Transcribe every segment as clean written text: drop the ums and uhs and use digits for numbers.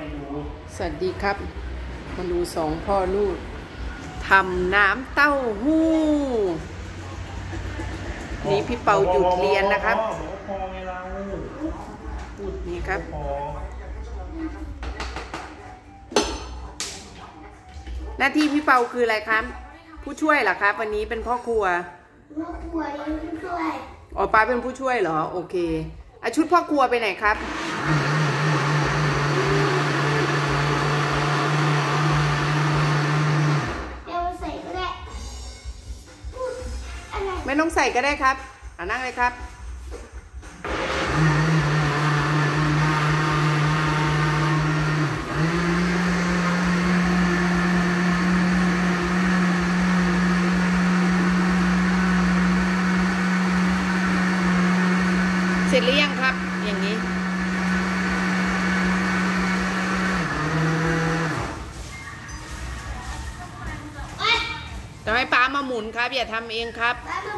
สวัสดีครับมาดูสองพ่อลูกทำน้ำเต้าหู้นี่พี่เปาหยุดเรียนนะครับนี่ครับหน้าที่พี่เปาคืออะไรครับผู้ช่วยเหรอครับวันนี้เป็นพ่อครัวผู้ช่วยอ๋อป้าเป็นผู้ช่วยเหรอโอเคชุดพ่อครัวไปไหนครับไม่ต้องใส่ก็ได้ครับนั่งเลยครับเสร็จหรือยังครับอย่างนี้จะให้ป้ามาหมุนครับอย่าทำเองครับ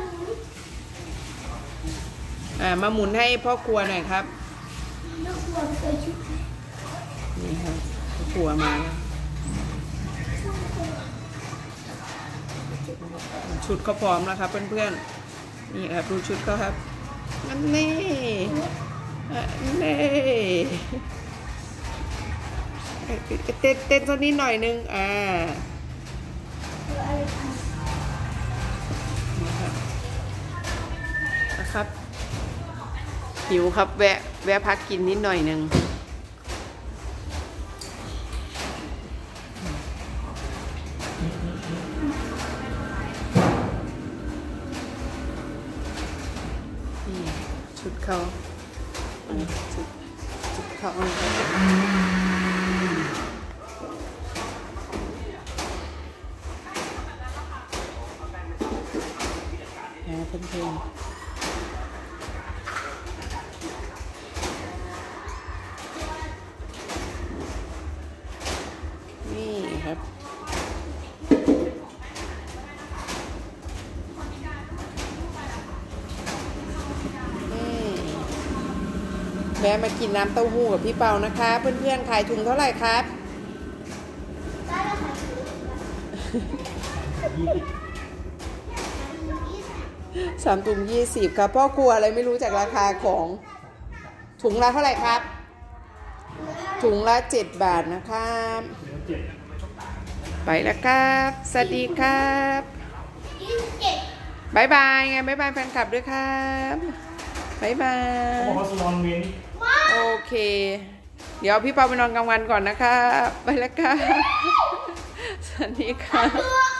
มาหมุนให้พ่อครัวหน่อยครับนี่ครับพ่อครัวมาชุดเขาพร้อมแล้วครับเพื่อนๆนี่ครับดูชุดเขาครับนั่นนี่เต้นสักนิดหน่อยนึงนะครับหิวครับแวะพักกินนิดหน่อยนึงนี่ชุดเขาชุดเขาเพื่อนนี่ครับแวะมากินน้ำเต้าหู้กับพี่เปานะคะเพื่อนๆขายถุงเท่าไหร่ครับ3 ถุง 20ครับพ่อครัวอะไรไม่รู้จากราคาของถุงละเท่าไหร่ครับถุงละ7 บาทนะครับไปแล้วครับสวัสดีครับบ๊ายบายไงบ๊ายบายแฟนคลับด้วยครับบ๊ายบายโอเคเดี๋ยวพี่เปาไปนอนกลางวันก่อนนะครับไปแล้วครับสวัสดีครับ